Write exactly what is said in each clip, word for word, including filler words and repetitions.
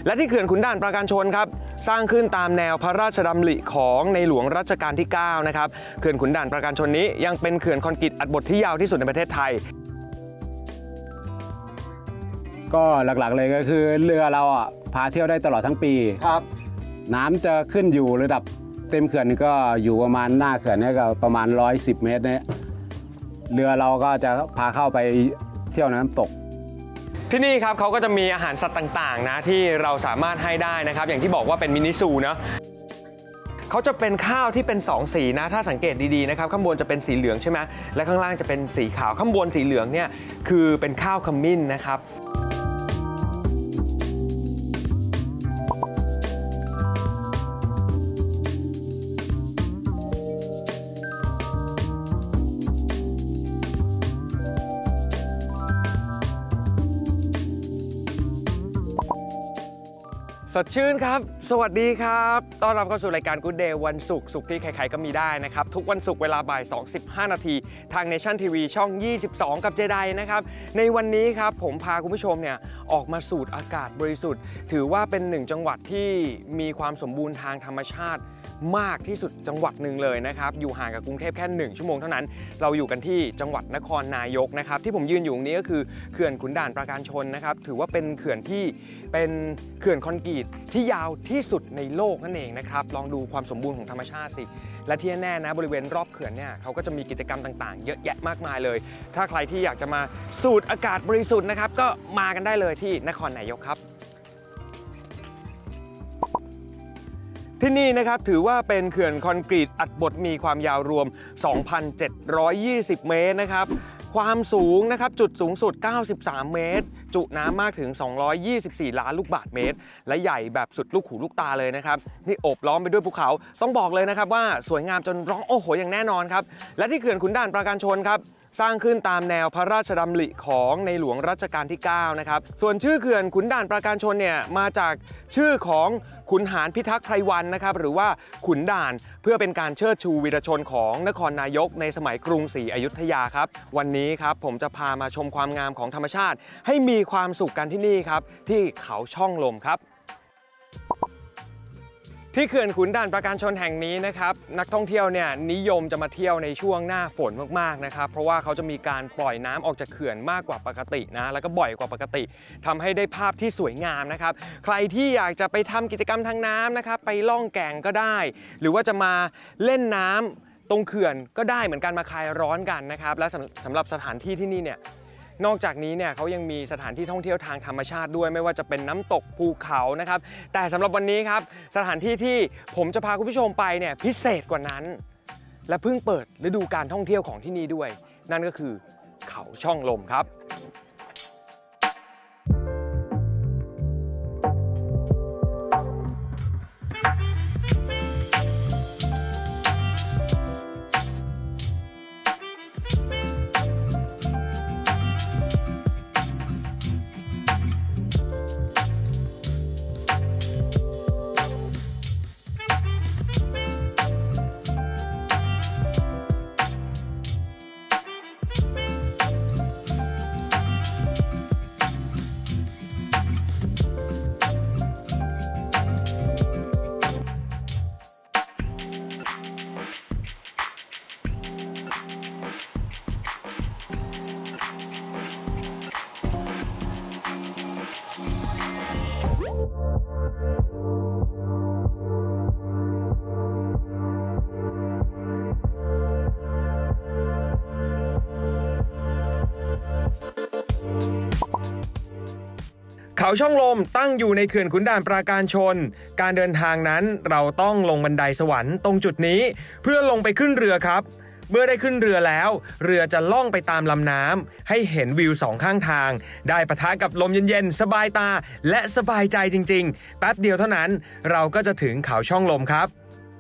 และที่เขื่อนขุนด่านปราการชนครับสร้างขึ้นตามแนวพระราชดำริของในหลวงรัชกาลที่เก้านะครับเขื่อนขุนด่านปราการชนนี้ยังเป็นเขื่อนคอนกรีตอัดบดที่ยาวที่สุดในประเทศไทยก็หลักๆเลยก็คือเรือเราอ่ะพาเที่ยวได้ตลอดทั้งปีครับน้ำจะขึ้นอยู่ระดับเต็มเขื่อนก็อยู่ประมาณหน้าเขื่อนนี่ก็ประมาณหนึ่งร้อยสิบเมตรเนี่ยเรือเราก็จะพาเข้าไปเที่ยวน้ำตกที่นี่ครับเขาก็จะมีอาหารสัตว์ต่างๆนะที่เราสามารถให้ได้นะครับอย่างที่บอกว่าเป็นมินิซูเนาะเขาจะเป็นข้าวที่เป็นสองสีนะถ้าสังเกตดีๆนะครับข้างบนจะเป็นสีเหลืองใช่ไหมและข้างล่างจะเป็นสีขาวข้างบนสีเหลืองเนี่ยคือเป็นข้าวขมิ้นนะครับสดชื่นครับสวัสดีครับต้อนรับเข้าสู่รายการ Good Day วันศุกร์ศุกร์ที่ใครๆก็มีได้นะครับทุกวันศุกร์เวลาบ่าย สองสิบห้า นาทีทาง Nation ที วี ช่อง ยี่สิบสอง กับเจไดนะครับในวันนี้ครับผมพาคุณผู้ชมเนี่ยออกมาสูดอากาศบริสุทธิ์ถือว่าเป็นหนึ่งจังหวัดที่มีความสมบูรณ์ทางธรรมชาติมากที่สุดจังหวัดหนึ่งเลยนะครับอยู่ห่างกับกรุงเทพแค่หนึ่งชั่วโมงเท่านั้นเราอยู่กันที่จังหวัดนครนายกนะครับที่ผมยืนอยู่ตรงนี้ก็คือเขื่อนขุนด่านปราการชนนะครับถือว่าเป็นเขื่อนที่เป็นเขื่อนคอนกรีตที่ยาวที่สุดในโลกนั่นเองนะครับลองดูความสมบูรณ์ของธรรมชาติสิและที่แน่นะบริเวณรอบเขื่อนเนี่ยเขาก็จะมีกิจกรรมต่างๆเยอะแยะมากมายเลยถ้าใครที่อยากจะมาสูดอากาศบริสุทธิ์นะครับก็มากันได้เลยที่นครนายกครับที่นี่นะครับถือว่าเป็นเขื่อนคอนกรีตอัดบดมีความยาวรวม สองพันเจ็ดร้อยยี่สิบ เมตรนะครับความสูงนะครับจุดสูงสุดเก้าสิบสามเมตรจุน้ำมากถึงสองร้อยยี่สิบสี่ล้านลูกบาศก์เมตรและใหญ่แบบสุดลูกหูลูกตาเลยนะครับนี่โอบล้อมไปด้วยภูเขาต้องบอกเลยนะครับว่าสวยงามจนร้องโอ้โหอย่างแน่นอนครับและที่เขื่อนขุนด่านปราการชนครับสร้างขึ้นตามแนวพระราชดำริของในหลวงรัชกาลที่เก้านะครับส่วนชื่อเขื่อนขุนด่านปราการชนเนี่ยมาจากชื่อของขุนหารพิทักษ์ไพรวันนะครับหรือว่าขุนด่านเพื่อเป็นการเชิดชูวีรชนของนครนายกในสมัยกรุงศรีอยุธยาครับวันนี้ครับผมจะพามาชมความงามของธรรมชาติให้มีความสุขกันที่นี่ครับที่เขาช่องลมครับที่เขื่อนขุนด่านปราการชนแห่งนี้นะครับนักท่องเที่ยวเนี่ยนิยมจะมาเที่ยวในช่วงหน้าฝนมากๆนะครับเพราะว่าเขาจะมีการปล่อยน้ำออกจากเขื่อนมากกว่าปกตินะแล้วก็บ่อยกว่าปกติทำให้ได้ภาพที่สวยงามนะครับใครที่อยากจะไปทำกิจกรรมทางน้ำนะครับไปล่องแก่งก็ได้หรือว่าจะมาเล่นน้ำตรงเขื่อนก็ได้เหมือนกันมาคลายร้อนกันนะครับและสำหรับสถานที่ที่นี่เนี่ยนอกจากนี้เนี่ยเขายังมีสถานที่ท่องเที่ยวทางธรรมชาติด้วยไม่ว่าจะเป็นน้ำตกภูเขานะครับแต่สำหรับวันนี้ครับสถานที่ที่ผมจะพาคุณผู้ชมไปเนี่ยพิเศษกว่านั้นและเพิ่งเปิดฤดูการท่องเที่ยวของที่นี่ด้วยนั่นก็คือเขาช่องลมครับเขาช่องลมตั้งอยู่ในเขื่อนขุนด่านปราการชนการเดินทางนั้นเราต้องลงบันไดสวรรค์ตรงจุดนี้เพื่อลงไปขึ้นเรือครับเมื่อได้ขึ้นเรือแล้วเรือจะล่องไปตามลำน้ำให้เห็นวิวสองข้างทางได้ปะทะกับลมเย็นๆสบายตาและสบายใจจริงๆแป๊บเดียวเท่านั้นเราก็จะถึงเขาช่องลมครับ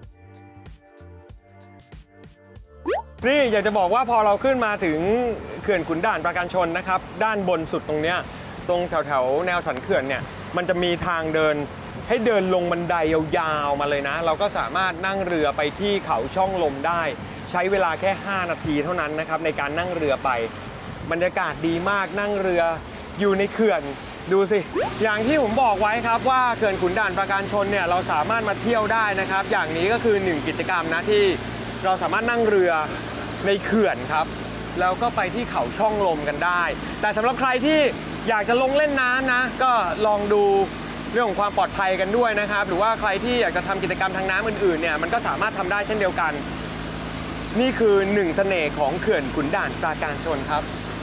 นี่อยากจะบอกว่าพอเราขึ้นมาถึงเขื่อนขุนด่านปราการชนนะครับด้านบนสุดตรงเนี้ยตรงแถวๆแนวสันเขื่อนเนี่ยมันจะมีทางเดินให้เดินลงบันไดยาวๆมาเลยนะเราก็สามารถนั่งเรือไปที่เขาช่องลมได้ใช้เวลาแค่ห้านาทีเท่านั้นนะครับในการนั่งเรือไปบรรยากาศดีมากนั่งเรืออยู่ในเขื่อนดูสิอย่างที่ผมบอกไว้ครับว่าเขื่อนขุนด่านปราการชนเนี่ยเราสามารถมาเที่ยวได้นะครับอย่างนี้ก็คือหนึ่งกิจกรรมนะที่เราสามารถนั่งเรือในเขื่อนครับแล้วก็ไปที่เขาช่องลมกันได้แต่สำหรับใครที่อยากจะลงเล่นน้ำนะก็ลองดูเรื่องของความปลอดภัยกันด้วยนะครับหรือว่าใครที่อยากจะทำกิจกรรมทางน้ำอื่นๆเนี่ยมันก็สามารถทำได้เช่นเดียวกันนี่คือหนึ่งเสน่ห์ของเขื่อนขุนด่านปราการชนครับ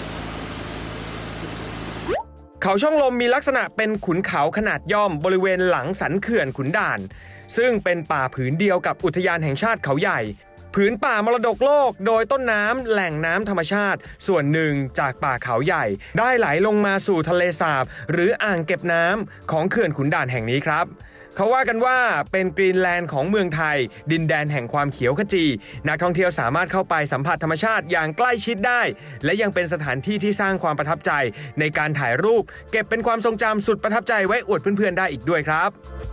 เขาช่องลมมีลักษณะเป็นขุนเขาขนาดย่อมบริเวณหลังสันเขื่อนขุนด่านซึ่งเป็นป่าผืนเดียวกับอุทยานแห่งชาติเขาใหญ่ผืนป่ามรดกโลกโดยต้นน้ำแหล่งน้ำธรรมชาติส่วนหนึ่งจากป่าเขาใหญ่ได้ไหลลงมาสู่ทะเลสาบหรืออ่างเก็บน้ำของเขื่อนขุนด่านแห่งนี้ครับเขาว่ากันว่าเป็นกรีนแลนด์ของเมืองไทยดินแดนแห่งความเขียวขจีนักท่องเที่ยวสามารถเข้าไปสัมผัสธรรมชาติอย่างใกล้ชิดได้และยังเป็นสถานที่ที่สร้างความประทับใจในการถ่ายรูปเก็บเป็นความทรงจำสุดประทับใจไว้อวดเพื่อนๆได้อีกด้วยครับ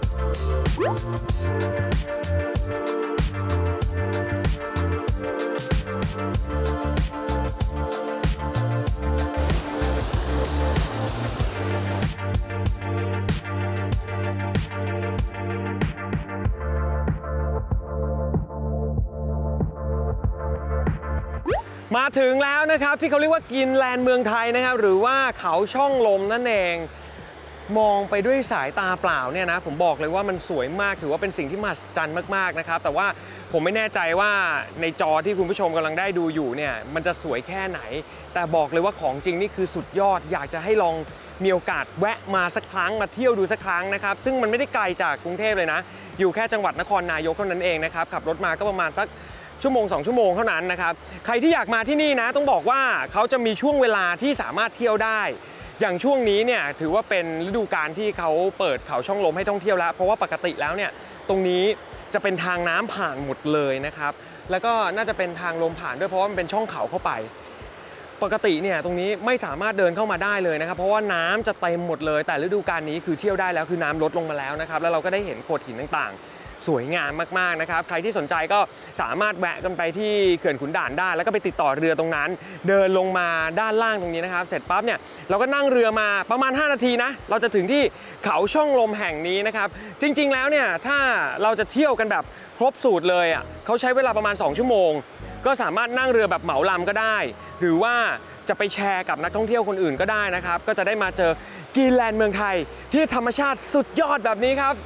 มาถึงแล้วนะครับที่เขาเรียกว่ากินแลนด์เมืองไทยนะครับหรือว่าเขาช่องลมนั่นเองมองไปด้วยสายตาเปล่าเนี่ยนะผมบอกเลยว่ามันสวยมากถือว่าเป็นสิ่งที่มหัศจรรย์มากๆนะครับแต่ว่าผมไม่แน่ใจว่าในจอที่คุณผู้ชมกำลังได้ดูอยู่เนี่ยมันจะสวยแค่ไหนแต่บอกเลยว่าของจริงนี่คือสุดยอดอยากจะให้ลองมีโอกาสแวะมาสักครั้งมาเที่ยวดูสักครั้งนะครับซึ่งมันไม่ได้ไกลจากกรุงเทพเลยนะอยู่แค่จังหวัดนครนายกเท่านั้นเองนะครับขับรถมาก็ประมาณสักชั่วโมงสองชั่วโมงเท่านั้นนะครับใครที่อยากมาที่นี่นะต้องบอกว่าเขาจะมีช่วงเวลาที่สามารถเที่ยวได้อย่างช่วงนี้เนี่ยถือว่าเป็นฤดูกาลที่เขาเปิดเขาช่องลมให้ท่องเที่ยวแล้วเพราะว่าปกติแล้วเนี่ยตรงนี้จะเป็นทางน้ำผ่านหมดเลยนะครับแล้วก็น่าจะเป็นทางลมผ่านด้วยเพราะว่ามันเป็นช่องเขาเข้าไปปกติเนี่ยตรงนี้ไม่สามารถเดินเข้ามาได้เลยนะครับเพราะว่าน้ำจะเต็มหมดเลยแต่ฤดูกาลนี้คือเที่ยวได้แล้วคือน้ำลดลงมาแล้วนะครับแล้วเราก็ได้เห็นโขดหินต่างๆสวยงามมากๆนะครับใครที่สนใจก็สามารถแวะกันไปที่เขื่อนขุนด่านได้แล้วก็ไปติดต่อเรือตรงนั้นเดินลงมาด้านล่างตรงนี้นะครับเสร็จปั๊บเนี่ยเราก็นั่งเรือมาประมาณห้านาทีนะเราจะถึงที่เขาช่องลมแห่งนี้นะครับจริงๆแล้วเนี่ยถ้าเราจะเที่ยวกันแบบครบสูตรเลยอ่ะเขาใช้เวลาประมาณสองชั่วโมงก็สามารถนั่งเรือแบบเหมาลำก็ได้หรือว่าจะไปแชร์กับนักท่องเที่ยวคนอื่นก็ได้นะครับก็จะได้มาเจอกรีนแลนด์เมืองไทยที่ธรรมชาติสุดยอดแบบนี้ครับ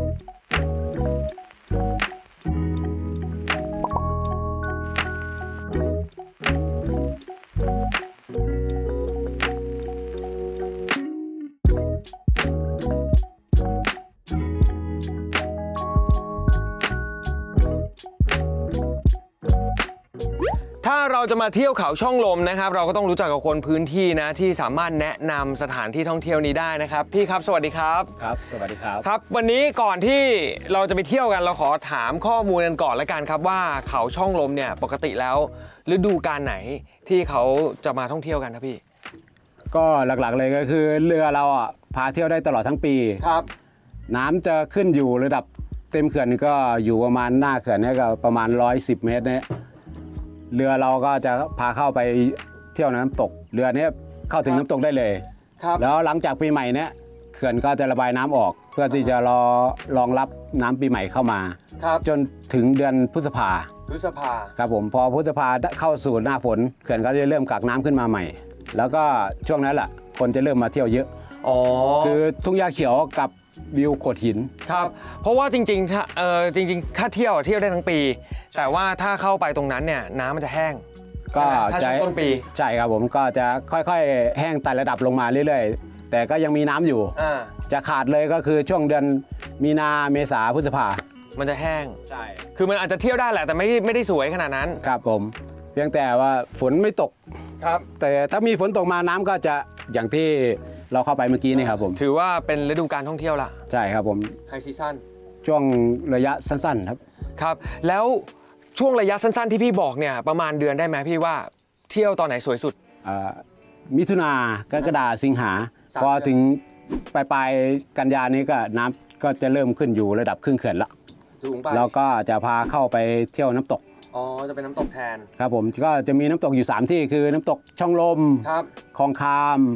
ถ้าเราจะมาเที่ยวเขาช่องลมนะครับเราก็ต้องรู้จักกับคนพื้นที่นะที่สามารถแนะนำสถานที่ท่องเที่ยวนี้ได้นะครับพี่ครับสวัสดีครับครับสวัสดีครับครับวันนี้ก่อนที่เราจะไปเที่ยวกันเราขอถามข้อมูลกันก่อนละกันครับว่าเขาช่องลมเนี่ยปกติแล้วฤดูกาลไหนที่เขาจะมาท่องเที่ยวกันครับพี่ก็หลักๆเลยก็คือเรือเราอ่ะพาเที่ยวได้ตลอดทั้งปีครับน้ำจะขึ้นอยู่ระดับเต็มเขื่อนก็อยู่ประมาณหน้าเขื่อนนี่ก็ประมาณหนึ่งร้อยสิบเมตรเนี่ยเรือเราก็จะพาเข้าไปเที่ยวน้ำตกเรือนี้เข้าถึงน้ำตกได้เลยแล้วหลังจากปีใหม่เนี้ยเขื่อนก็จะระบายน้ำออกเพื่อที่จะรอรองรับน้ำปีใหม่เข้ามาจนถึงเดือนพฤษภาพฤษภาครับผมพอพฤษภาเข้าสู่หน้าฝนเขื่อนก็จะเริ่มกักน้ำขึ้นมาใหม่แล้วก็ช่วงนั้นแหละคนจะเริ่มมาเที่ยวเยอะอ๋อคือทุ่งหญ้าเขียวกับวิวโขดหินครับเพราะว่าจริงๆถ้าเออจริงๆถ้าเที่ยวเที่ยวได้ทั้งปีแต่ว่าถ้าเข้าไปตรงนั้นเนี่ยน้ำมันจะแห้งก็จะต้นปีใช่ครับผมก็จะค่อยๆแห้งไต่ระดับลงมาเรื่อยๆแต่ก็ยังมีน้ำอยู่จะขาดเลยก็คือช่วงเดือนมีนาเมษาพฤษภามันจะแห้งใช่คือมันอาจจะเที่ยวได้แหละแต่ไม่ไม่ได้สวยขนาดนั้นครับผมเพียงแต่ว่าฝนไม่ตกครับแต่ถ้ามีฝนตกมาน้ำก็จะอย่างที่เราเข้าไปเมื่อกี้นี่ครับผมถือว่าเป็นฤดูการท่องเที่ยวละใช่ครับผมไฮซีซั่นช่วงระยะสั้นๆครับครับแล้วช่วงระยะสั้นๆที่พี่บอกเนี่ยประมาณเดือนได้ไหมพี่ว่าเที่ยวตอนไหนสวยสุดมิถุนากรกฎาสิงหาพอถึงปลายปลายกันยานี้ก็น้ำก็จะเริ่มขึ้นอยู่ระดับครึ่งเขื่อนละสูงไปแล้วก็จะพาเข้าไปเที่ยวน้ำตกอ๋อจะเป็นน้ำตกแทนครับผมก็จะมีน้ำตกอยู่สามที่คือน้ำตกช่องลมครับคลองคาม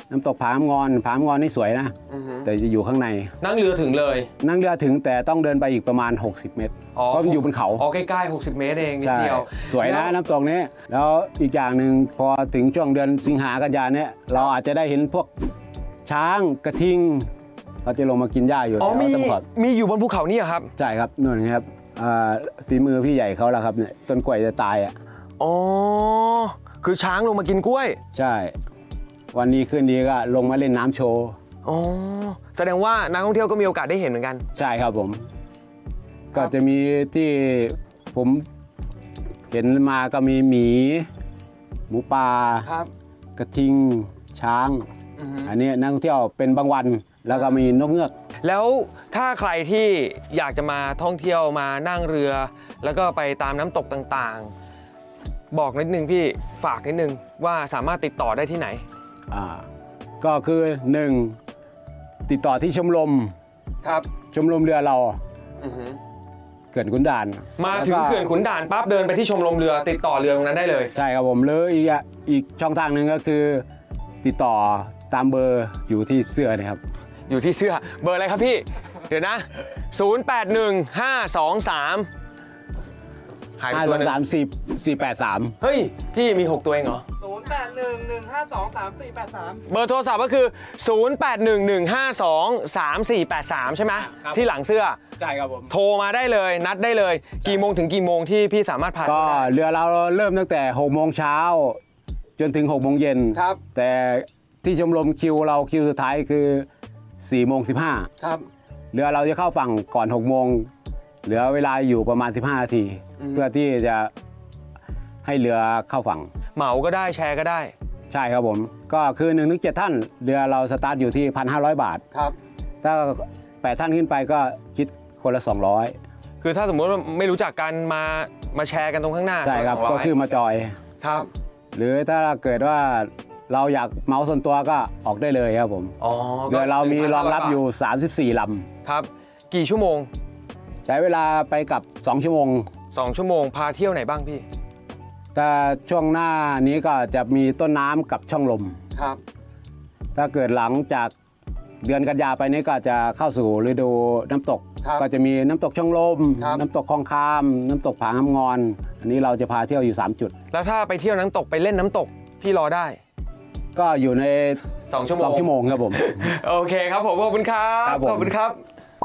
น้ำตกผางงอนผางงอนนี่สวยนะแต่จะอยู่ข้างในนั่งเรือถึงเลยนั่งเรือถึงแต่ต้องเดินไปอีกประมาณหกสิบเมตรเพราะมันอยู่บนเขาอ๋อใกล้ๆหกสิบเมตรเองนิดเดียวสวยนะน้ำตกนี้แล้วอีกอย่างหนึ่งพอถึงช่วงเดือนสิงหากันยาเนี่ยเราอาจจะได้เห็นพวกช้างกระทิงเขาจะลงมากินหญ้าอยู่อ๋อมีมีอยู่บนภูเขานี่ครับใช่ครับนู่นครับฝีมือพี่ใหญ่เขาแล้วครับเนี่ยต้นกล้วยจะตายอ่ะอ๋อคือช้างลงมากินกล้วยใช่วันนี้คืนดีก็ลงมาเล่นน้ำโชว์อ๋อแสดงว่านักท่องเที่ยวก็มีโอกาสได้เห็นเหมือนกันใช่ครับผมก็จะมีที่ผมเห็นมาก็มีหมีหมูป่ากระทิงช้างอันนี้นักท่องเที่ยวเป็นบางวันแล้วก็มีนกเงือกแล้วถ้าใครที่อยากจะมาท่องเที่ยวมานั่งเรือแล้วก็ไปตามน้ำตกต่างๆบอกนิดนึงพี่ฝากนิดนึงว่าสามารถติดต่อได้ที่ไหนอ่าก็คือหนึ่งติดต่อที่ชมรมครับชมรมเรือเราเขื่อนขุนด่านมาถึงเขื่อนขุนด่านปั๊บเดินไปที่ชมรมเรือติดต่อเรือตรงนั้นได้เลยใช่ครับผมหรืออีกอีกช่องทางหนึ่งก็คือติดต่อตามเบอร์อยู่ที่เสื้อนะครับอยู่ที่เสื้อเบอร์อะไรครับพี่เดี๋ยวนะศูนย์ แปด หนึ่ง ห้า สอง สามหายไปตัวนึงสามสิบสี่แปดสามเฮ้ยพี่มีหกตัวเองเหรอศูนย์ แปด หนึ่ง หนึ่ง ห้า สอง สาม สี่ แปด สามเบอร์โทรศัพท์ก็คือศูนย์ แปด หนึ่ง หนึ่ง ห้า สอง สาม สี่ แปด สามใช่ไหมที่หลังเสื้อใช่ครับผมโทรมาได้เลยนัดได้เลยกี่โมงถึงกี่โมงที่พี่สามารถผ่านก็เรือเราเริ่มตั้งแต่หกโมงเช้าจนถึงหกโมงเย็นครับแต่ที่ชมรมคิวเราคิวสุดท้ายคือสี่โมงสิบห้าครับเรือเราจะเข้าฝั่งก่อนหกโมงเหลือเวลาอยู่ประมาณสิบห้านาทีเพื่อที่จะให้เรือเข้าฝั่งเหมาก็ได้แชร์ก็ได้ใช่ครับผมก็คือหนึ่งถึงเจ็ดท่านเรือเราสตาร์ทอยู่ที่ หนึ่งพันห้าร้อย บาทครับถ้าแปดท่านขึ้นไปก็คิดคนละสองร้อยคือถ้าสมมติว่าไม่รู้จักกันมามาแชร์กันตรงข้างหน้าใช่ครับก็คือมาจอยครับหรือถ้าเกิดว่าเราอยากเมาส่วนตัวก็ออกได้เลยครับผมอ๋อเรือเรามีรองรับอยู่สามสิบสี่ลำครับกี่ชั่วโมงใช้เวลาไปกับสองชั่วโมงสองชั่วโมงพาเที่ยวไหนบ้างพี่แต่ช่วงหน้านี้ก็จะมีต้นน้ำกับช่องลมครับถ้าเกิดหลังจากเดือนกันยาไปนี้ก็จะเข้าสู่ฤดูน้ำตกก็จะมีน้ำตกช่องลมน้ำตกคลองคามน้ำตกผางงอนอันนี้เราจะพาเที่ยวอยู่สามจุดแล้วถ้าไปเที่ยวน้ำตกไปเล่นน้ำตกพี่รอได้ก็อยู่ในสองชั่วโมงสองชั่วโมงครับผมโอเคครับผมขอบคุณครับขอบคุณครับ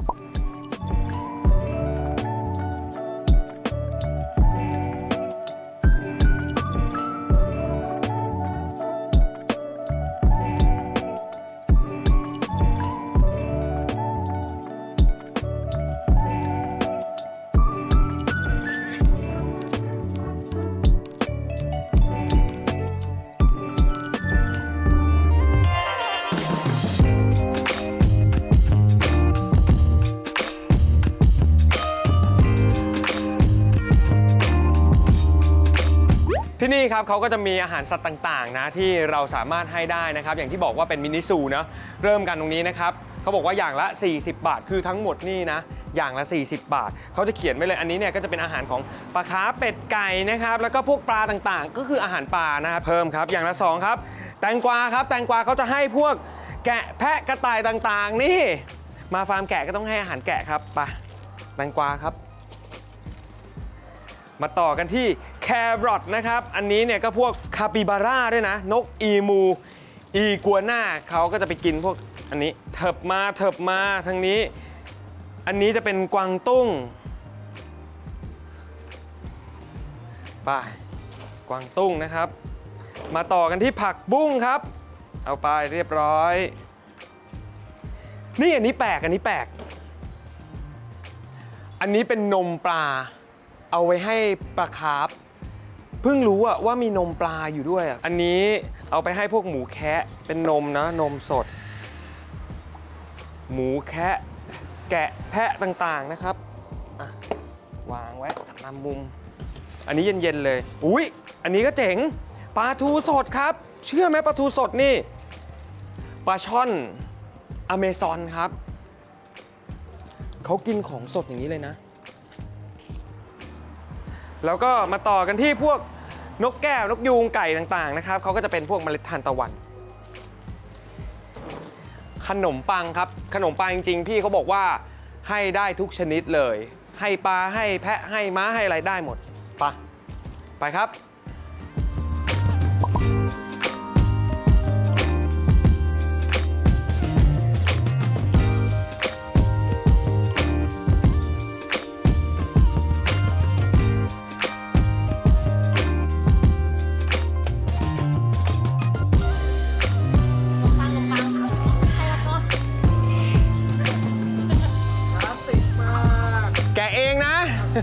ที่นี่ครับเขาก็จะมีอาหารสัตว์ต่างๆนะที่เราสามารถให้ได้นะครับอย่างที่บอกว่าเป็นมินิซูนะเริ่มกันตรงนี้นะครับเขาบอกว่าอย่างละสี่สิบบาทคือทั้งหมดนี่นะอย่างละสี่สิบบาทเขาจะเขียนไว้เลยอันนี้เนี่ยก็จะเป็นอาหารของปลาคาร์ฟเป็ดไก่นะครับแล้วก็พวกปลาต่างๆก็คืออาหารปลานะครับเพิ่มครับอย่างละสองครับแตงกวาครับแตงกวาเขาจะให้พวกแกะแพะกระต่ายต่างๆนี่มาฟาร์มแกะก็ต้องให้อาหารแกะครับไปแตงกวาครับมาต่อกันที่แครอทนะครับอันนี้เนี่ยก็พวกคาปิบาร่าด้วยนะนกอีมูอีกัวน่าเขาก็จะไปกินพวกอันนี้เถิบมาเถิบมาทางนี้อันนี้จะเป็นกวางตุ้งไปกวางตุ้งนะครับมาต่อกันที่ผักบุ้งครับเอาไปเรียบร้อยนี่อันนี้แปลกอันนี้แปลกอันนี้เป็นนมปลาเอาไว้ให้ปลาคาร์ฟเพิ่งรู้อะว่ามีนมปลาอยู่ด้วยอะอันนี้เอาไปให้พวกหมูแคะเป็นนมนะนมสดหมูแคะแกะแพะต่างๆนะครับวางไว้นำมุมอันนี้เย็นๆเลยอุ๊ยอันนี้ก็เจ๋งปลาทูสดครับเชื่อไหมปลาทูสดนี่ปลาช่อนอเมซอนครับเขากินของสดอย่างนี้เลยนะแล้วก็มาต่อกันที่พวกนกแก้วนกยูงไก่ต่างๆนะครับเขาก็จะเป็นพวกเมล็ดทานตะวันขนมปังครับขนมปังจริงๆพี่เขาบอกว่าให้ได้ทุกชนิดเลยให้ปลาให้แพะให้ม้าให้อะไรได้หมดไปไปครับแกะเองนะ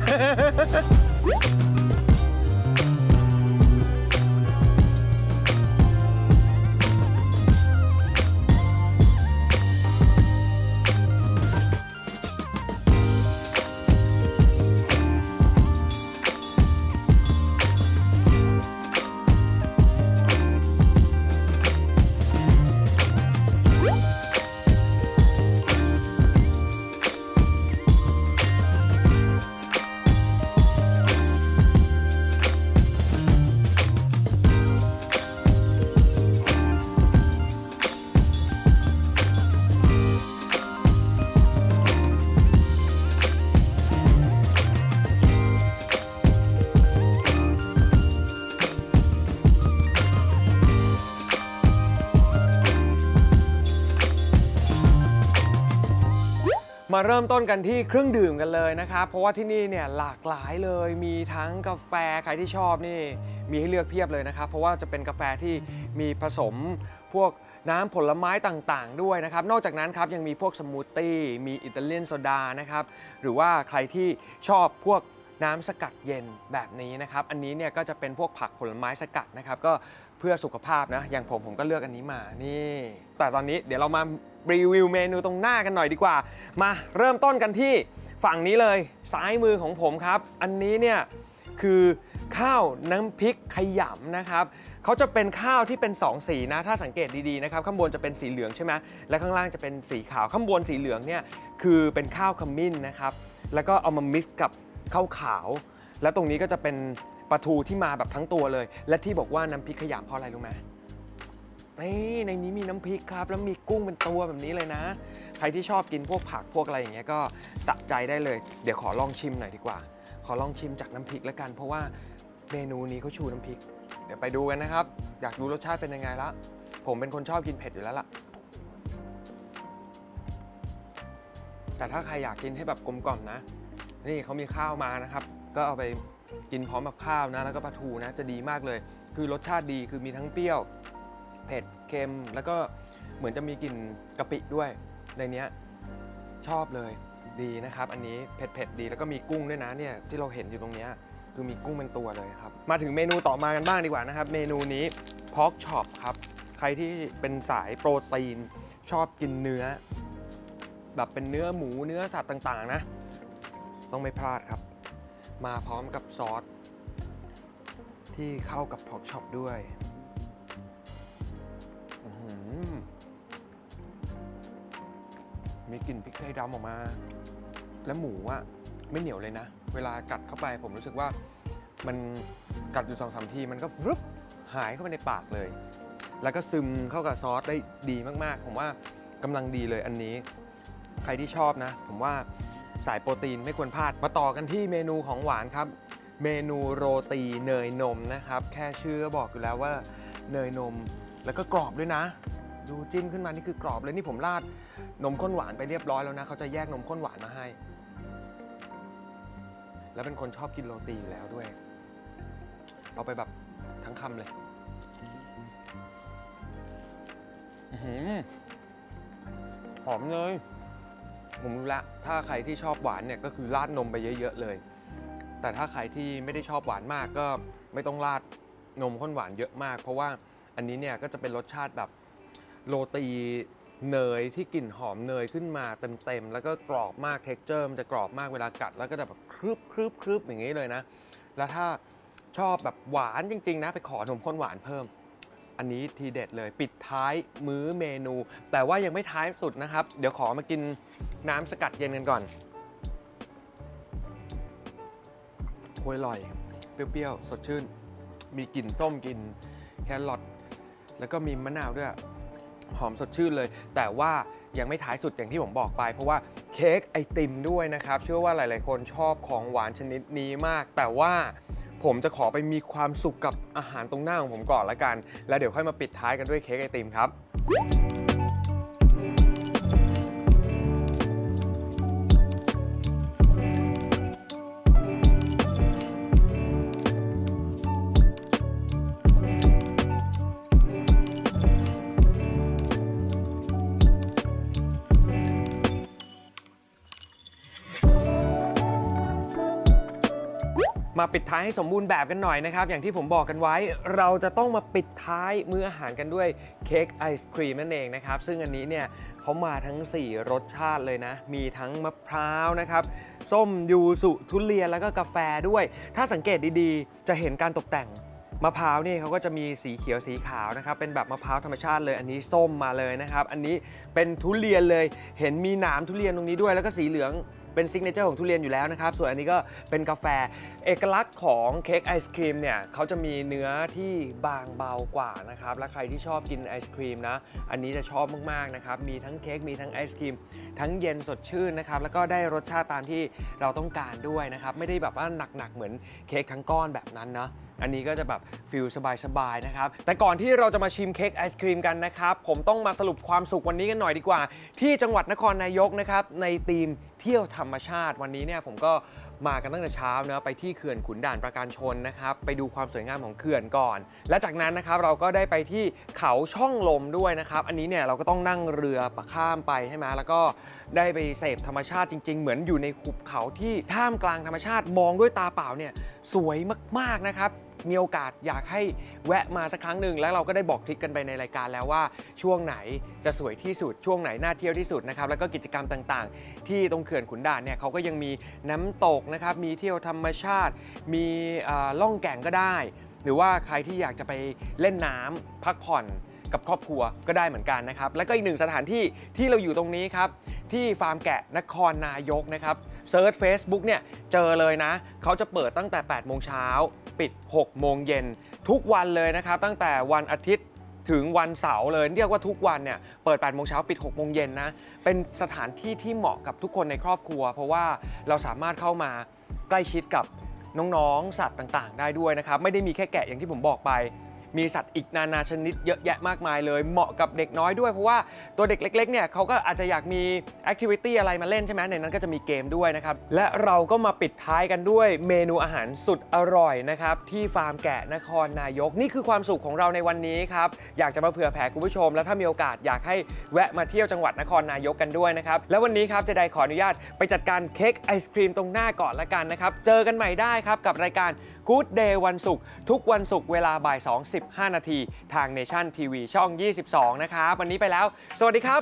มาเริ่มต้นกันที่เครื่องดื่มกันเลยนะครับเพราะว่าที่นี่เนี่ยหลากหลายเลยมีทั้งกาแฟใครที่ชอบนี่มีให้เลือกเพียบเลยนะครับเพราะว่าจะเป็นกาแฟที่มีผสมพวกน้ำผลไม้ต่างๆด้วยนะครับนอกจากนั้นครับยังมีพวกสมูทตี้มีอิตาเลียนโซดานะครับหรือว่าใครที่ชอบพวกน้ำสกัดเย็นแบบนี้นะครับอันนี้เนี่ยก็จะเป็นพวกผักผลไม้สกัดนะครับก็เพื่อสุขภาพนะอย่างผมผมก็เลือกอันนี้มานี่แต่ตอนนี้เดี๋ยวเรามารีวิวเมนูตรงหน้ากันหน่อยดีกว่ามาเริ่มต้นกันที่ฝั่งนี้เลยซ้ายมือของผมครับอันนี้เนี่ยคือข้าวน้ำพริกขยำนะครับเขาจะเป็นข้าวที่เป็นสองสีนะถ้าสังเกตดีๆนะครับข้างบนจะเป็นสีเหลืองใช่ไหมและข้างล่างจะเป็นสีขาวข้างบนสีเหลืองเนี่ยคือเป็นข้าวขมิ้นนะครับแล้วก็เอามามิกซ์กับข้าวขาวแล้วตรงนี้ก็จะเป็นปลาทูที่มาแบบทั้งตัวเลยและที่บอกว่าน้ำพริกขยำเพราะอะไรรู้ไหมนี่ในนี้มีน้ำพริกครับแล้วมีกุ้งเป็นตัวแบบนี้เลยนะใครที่ชอบกินพวกผักพวกอะไรอย่างเงี้ยก็สะใจได้เลยเดี๋ยวขอลองชิมหน่อยดีกว่าขอลองชิมจากน้ำพริกแล้วกันเพราะว่าเมนูนี้เขาชูน้ำพริกเดี๋ยวไปดูกันนะครับอยากดูรสชาติเป็นยังไงละผมเป็นคนชอบกินเผ็ดอยู่แล้วล่ะแต่ถ้าใครอยากกินให้แบบกลมกล่อมนะนี่เขามีข้าวมานะครับก็เอาไปกินพร้อมกับข้าวนะแล้วก็ปลาทูนะจะดีมากเลยคือรสชาติดีคือมีทั้งเปรี้ยวเผ็ดเค็มแล้วก็เหมือนจะมีกลิ่นกะปิด้วยในนี้ชอบเลยดีนะครับอันนี้เผ็ดๆดีแล้วก็มีกุ้งด้วยนะเนี่ยที่เราเห็นอยู่ตรงนี้คือมีกุ้งเป็นตัวเลยครับมาถึงเมนูต่อมากันบ้างดีกว่านะครับเมนูนี้พอกช็อปครับใครที่เป็นสายโปรตีนชอบกินเนื้อแบบเป็นเนื้อหมูเนื้อสัตว์ต่างๆนะต้องไม่พลาดครับมาพร้อมกับซอสที่เข้ากับพอกช็อปด้วยมีกลิ่นพริกไทยดำออกมาและหมูอ่ะไม่เหนียวเลยนะเวลากัดเข้าไปผมรู้สึกว่ามันกัดอยู่สองสามทีมันก็ฟึบหายเข้าไปในปากเลยแล้วก็ซึมเข้ากับซอสได้ดีมากๆผมว่ากำลังดีเลยอันนี้ใครที่ชอบนะผมว่าสายโปรตีนไม่ควรพลาดมาต่อกันที่เมนูของหวานครับเมนูโรตีเนยนมนะครับแค่ชื่อก็บอกอยู่แล้วว่าเนยนมแล้วก็กรอบด้วยนะดูจิ้มขึ้นมานี่คือกรอบเลยนี่ผมราดนมข้นหวานไปเรียบร้อยแล้วนะเขาจะแยกนมข้นหวานมาให้แล้วเป็นคนชอบกินโรตีอยู่แล้วด้วยเอาไปแบบทั้งคำเลยหอมเลยผมรู้ละถ้าใครที่ชอบหวานเนี่ยก็คือราดนมไปเยอะๆเลยแต่ถ้าใครที่ไม่ได้ชอบหวานมากก็ไม่ต้องราดนมข้นหวานเยอะมากเพราะว่าอันนี้เนี่ยก็จะเป็นรสชาติแบบโรตีเนยที่กลิ่นหอมเนยขึ้นมาเต็มๆแล้วก็กรอบมากเท็กเจอร์มันจะกรอบมากเวลากัดแล้วก็จะแบบครึบครึบครึบอย่างนี้เลยนะแล้วถ้าชอบแบบหวานจริงๆนะไปขอนมข้นหวานเพิ่มอันนี้ทีเด็ดเลยปิดท้ายมื้อเมนูแต่ว่ายังไม่ท้ายสุดนะครับเดี๋ยวขอมากินน้ำสกัดเย็นกันก่อนโอ้ยอร่อยเปรี้ยวๆสดชื่นมีกลิ่นส้มกลิ่นแครอทแล้วก็มีมะนาวด้วยหอมสดชื่นเลยแต่ว่ายังไม่ท้ายสุดอย่างที่ผมบอกไปเพราะว่าเค้กไอติมด้วยนะครับเชื่อว่าหลายๆคนชอบของหวานชนิดนี้มากแต่ว่าผมจะขอไปมีความสุขกับอาหารตรงหน้าของผมก่อนละกันแล้วเดี๋ยวค่อยมาปิดท้ายกันด้วยเค้กไอติมครับมาปิดท้ายให้สมบูรณ์แบบกันหน่อยนะครับอย่างที่ผมบอกกันไว้เราจะต้องมาปิดท้ายมื้ออาหารกันด้วยเค้กไอศครีมนั่นเองนะครับซึ่งอันนี้เนี่ยเขามาทั้งสี่รสชาติเลยนะมีทั้งมะพร้าวนะครับส้มยูสุทุเรียนแล้วก็กาแฟด้วยถ้าสังเกตดีๆจะเห็นการตกแต่งมะพร้าวนี่เขาก็จะมีสีเขียวสีขาวนะครับเป็นแบบมะพร้าวธรรมชาติเลยอันนี้ส้มมาเลยนะครับอันนี้เป็นทุเรียนเลยเห็นมีหนามทุเรียนตรงนี้ด้วยแล้วก็สีเหลืองเป็นซิกเนเจอร์ของทุเรียนอยู่แล้วนะครับส่วนอันนี้ก็เป็นกาแฟเอกลักษณ์ของเค้กไอศครีมเนี่ยเขาจะมีเนื้อที่บางเบากว่านะครับและใครที่ชอบกินไอศครีมนะอันนี้จะชอบมากๆนะครับมีทั้งเค้กมีทั้งไอศครีมทั้งเย็นสดชื่นนะครับแล้วก็ได้รสชาติตามที่เราต้องการด้วยนะครับไม่ได้แบบว่าหนักๆเหมือนเค้กทั้งก้อนแบบนั้นเนาะอันนี้ก็จะแบบฟิลสบายๆนะครับแต่ก่อนที่เราจะมาชิมเค้กไอศครีมกันนะครับผมต้องมาสรุปความสุขวันนี้กันหน่อยดีกว่าที่จังหวัดนครนายกนะครับในธีมเที่ยวธรรมชาติวันนี้เนี่ยผมก็มากันตั้งแต่เช้าเนะไปที่เขื่อนขุนด่านประการชนนะครับไปดูความสวยงามของเขื่อนก่อนและจากนั้นนะครับเราก็ได้ไปที่เขาช่องลมด้วยนะครับอันนี้เนี่ยเราก็ต้องนั่งเรือปะข้ามไปใช่ไหมแล้วก็ได้ไปเสพธรรมชาติจริงๆเหมือนอยู่ในหุบเขาที่ท่ามกลางธรรมชาติมองด้วยตาเปล่าเนี่ยสวยมากๆนะครับมีโอกาสอยากให้แวะมาสักครั้งหนึ่งแล้วเราก็ได้บอกทริคกันไปในรายการแล้วว่าช่วงไหนจะสวยที่สุดช่วงไหนน่าเที่ยวที่สุดนะครับแล้วก็กิจกรรมต่างๆที่ตรงเขื่อนขุนด่านเนี่ยเขาก็ยังมีน้ำตกนะครับมีเที่ยวธรรมชาติมีล่องแก่งก็ได้หรือว่าใครที่อยากจะไปเล่นน้ำพักผ่อนกับครอบครัวก็ได้เหมือนกันนะครับแล้วก็อีกหนึ่งสถานที่ที่เราอยู่ตรงนี้ครับที่ฟาร์มแกะนครนายกนะครับเซิร์ช Facebook เนี่ยเจอเลยนะเขาจะเปิดตั้งแต่แปดโมงเช้าปิดหกโมงเย็นทุกวันเลยนะครับตั้งแต่วันอาทิตย์ถึงวันเสาร์เลยเรียกว่าทุกวันเนี่ยเปิดแปดโมงเช้าปิดหกโมงเย็นนะเป็นสถานที่ที่เหมาะกับทุกคนในครอบครัวเพราะว่าเราสามารถเข้ามาใกล้ชิดกับน้องๆสัตว์ต่างๆได้ด้วยนะครับไม่ได้มีแค่แกะอย่างที่ผมบอกไปมีสัตว์อีกนานาชนิดเยอะแยะมากมายเลยเหมาะกับเด็กน้อยด้วยเพราะว่าตัวเด็กเล็กๆเนี่ยเขาก็อาจจะอยากมีแอคทิวิตี้อะไรมาเล่นใช่ไหมในนั้นก็จะมีเกมด้วยนะครับและเราก็มาปิดท้ายกันด้วยเมนูอาหารสุดอร่อยนะครับที่ฟาร์มแกะนครนายกนี่คือความสุขของเราในวันนี้ครับอยากจะมาเผื่อแผ่คุณผู้ชมและถ้ามีโอกาสอยากให้แวะมาเที่ยวจังหวัดนครนายกกันด้วยนะครับและวันนี้ครับเจไดขออนุญาตไปจัดการเค้กไอศครีมตรงหน้าก่อนละกันนะครับเจอกันใหม่ได้ครับกับรายการGood Day วันศุกร์ทุกวันศุกร์เวลาบ่ายสอง สิบห้านาทีทาง Nation ที วี ช่องยี่สิบสองนะครับวันนี้ไปแล้วสวัสดีครับ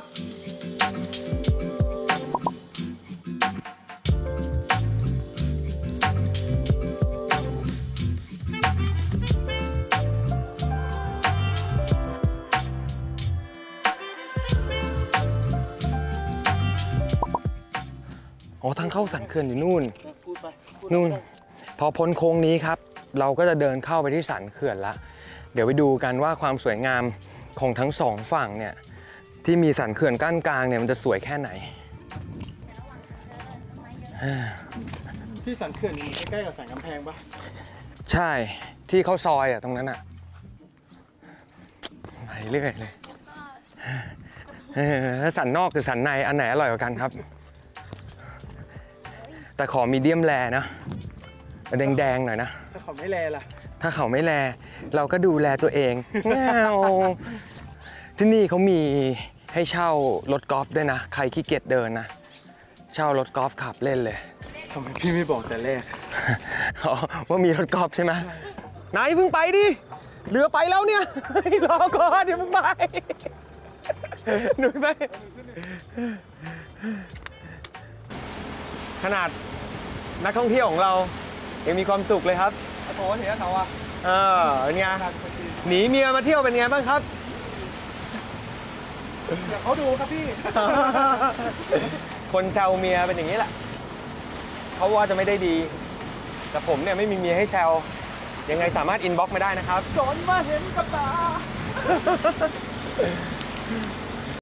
อ๋อทางเข้าสันเขื่อนอยู่นู่นนู่นพอพ้นโค้งนี้ครับเราก็จะเดินเข้าไปที่สันเขื่อนละเดี๋ยวไปดูกันว่าความสวยงามของทั้งสองฝั่งเนี่ยที่มีสันเขื่อนกั้นกลางเนี่ยมันจะสวยแค่ไหนที่สันเขื่อนอยู่ใกล้ๆกับสันกำแพงปะใช่ที่เข้าซอยอ่ะตรงนั้นอ่ะไปเรื่อยเลยถ้าสันนอกหรือสันในอันไหนอร่อยกว่ากันครับแต่ขอมีเดียมแรนะแดงๆหน่อยนะถ้าเขาไม่แลล่ะถ้าเขาไม่แลเราก็ดูแลตัวเองที่นี่เขามีให้เช่ารถกอล์ฟด้วยนะใครขี้เกียจเดินนะเช่ารถกอล์ฟขับเล่นเลยทำไมพี่ไม่บอกแต่แรกว่ามีรถกอล์ฟใช่ไหมนายเพิ่งไปดิเรือไปแล้วเนี่ยรอก่อนเดี๋ยวเพิ่งไปหนุ่ยไปขนาดนักท่องเที่ยวของเรายังมีความสุขเลยครับโอ้โหเห็นเขาอ่ะเออเป็นไงหนีเมียมาเที่ยวเป็นไงบ้างครับเดี๋ยวเขาดูครับพี่คนแซวเมียเป็นอย่างนี้แหละเขาว่าจะไม่ได้ดีแต่ผมเนี่ยไม่มีเมียให้แซวยังไงสามารถอินบ็อกซ์มาได้นะครับจอนมาเห็นกับตาอ